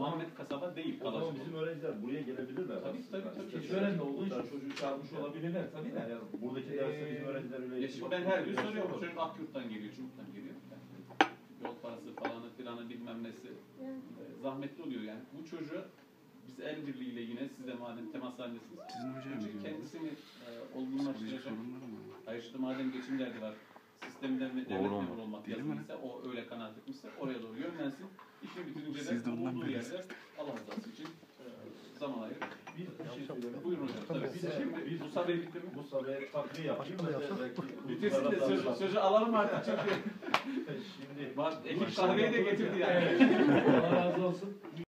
Ahmet kasaba değil. O zaman bizim öğrenciler buraya gelebilirler. Tabii. Keçiören'de olduğu için çocuğu çağırmış olabilirler tabii de. Yani buradaki derste bizim öğrenciler öyle. Şimdi ben her gün soruyorum. Bu çocuk Akyurt'tan geliyor, Çubuk'tan geliyor. Yol parası falanı filanı bilmem nesi zahmetli oluyor yani. Bu çocuğu biz el birliğiyle yine size madem temas halindesiniz. Çünkü kendisini olgunlaştıracak. Hayır işte madem geçim derdi var. Sistemden ve devlet memuru olmak yazılıysa, o öyle kanaat etmişse oraya doğru yönlensin. İşini bitirince de bulduğu yerde Allah rızası için zaman ayırır. Bir şey söyleyeyim. Buyurun hocam. Tabii. Biz bu sabah bitti mi? Bu sabah takviye yapayım. Bitirsin de sözü alalım artık çünkü. Şimdi Ekip kahveyi de getirdi yani. Allah razı olsun.